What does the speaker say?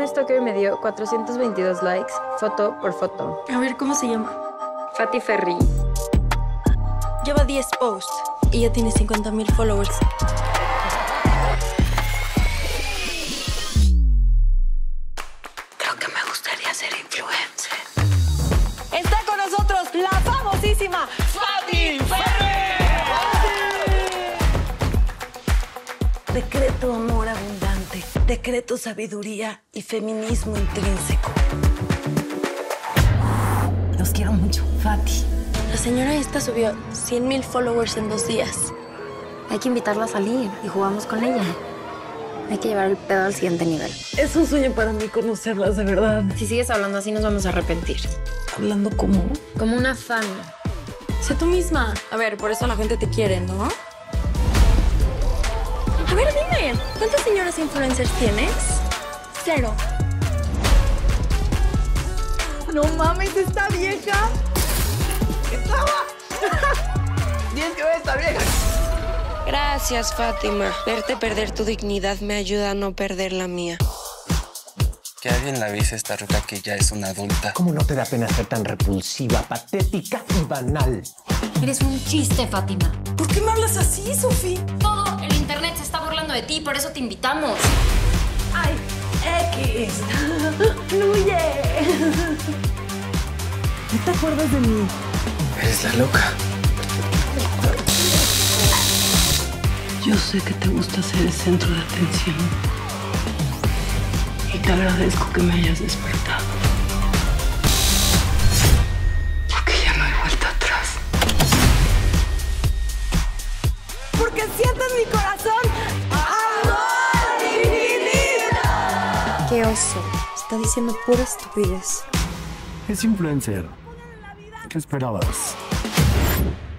Una stalker me dio 422 likes, foto por foto. A ver, ¿cómo se llama? Fati Ferri. Lleva 10 posts y ya tiene 50,000 followers. Creo que me gustaría ser influencer. Está con nosotros la famosísima Fati Ferri. Decreto amor abundante, decreto sabiduría y feminismo intrínseco. Los quiero mucho, Fati. La señora esta subió 100,000 followers en 2 días. Hay que invitarla a salir y jugamos con ella. Hay que llevar el pedo al siguiente nivel. Es un sueño para mí conocerlas de verdad. Si sigues hablando así nos vamos a arrepentir. ¿Hablando cómo? Como una fan. Sé tú misma. A ver, por eso la gente te quiere, ¿no? A ver, dime, ¿cuántas señoras influencers tienes? 0. No mames, esta vieja. Tienes que ver esta vieja. Gracias, Fátima. Verte perder tu dignidad me ayuda a no perder la mía. Que alguien la avise a esta ruca que ya es una adulta. ¿Cómo no te da pena ser tan repulsiva, patética y banal? Eres un chiste, Fátima. ¿Por qué me hablas así, Sofi? Todo el internet se está burlando de ti, por eso te invitamos. ¡Ay, X! ¡Fluye! ¿No te acuerdas de mí? Eres la loca. Yo sé que te gusta ser el centro de atención. Y te agradezco que me hayas despertado. Porque ya no hay vuelta atrás. Porque siento en mi corazón amor infinito. ¡Qué oso! Está diciendo pura estupidez. Es influencer. ¿Qué esperabas?